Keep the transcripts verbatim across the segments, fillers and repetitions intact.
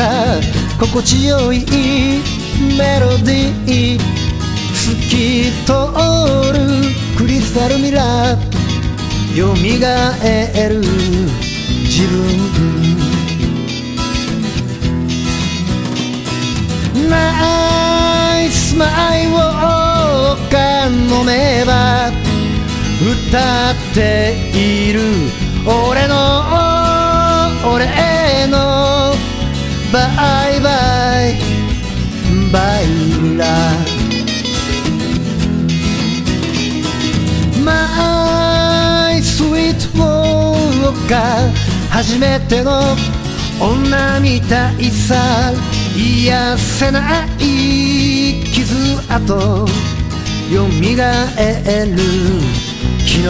た心地よいメロディー、透き通るクリスタルミラー、よみがえる自分。ナイスマイウォーカー飲めば歌っている俺の俺へのバイバイバイラマイスイートウォーカー、初めての女みたいさ、癒せない傷跡よみがえる昨日。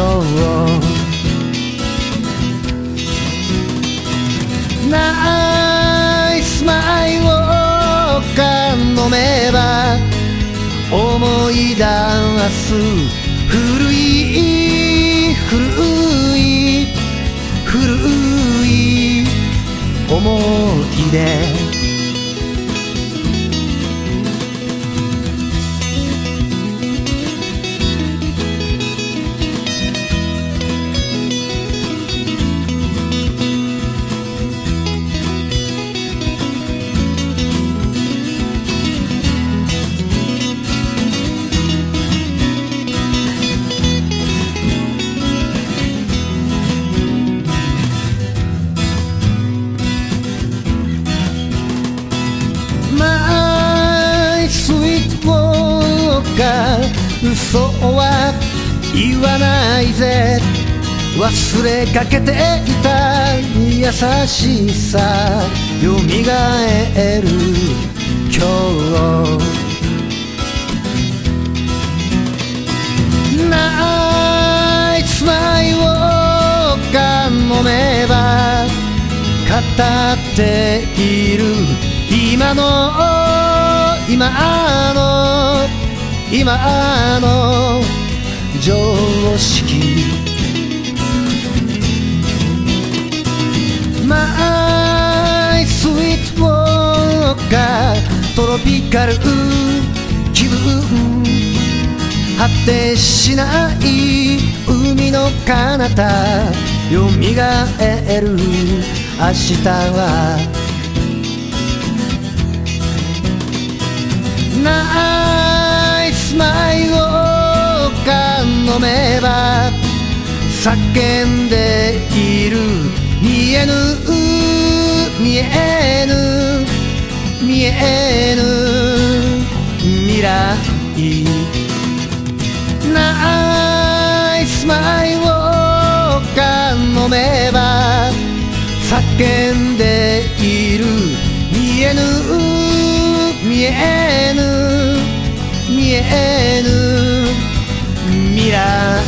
ナイスマイウォーカー飲めば思い出す古い古い古い思い出。嘘は言わないぜ、忘れかけていた優しさよみがえる今日。ナイスマイウォーカー飲めば語っている今の今の今の常識。マイスイートウォーカートロピカル気分、果てしない海の彼方よみがえる明日は。ナイスマイウォーカー飲めば叫んでいる見えぬ見えぬ見えぬ未来。ナイスマイウォーカー飲めば叫んでいる見えぬ見えぬ見えぬ未来。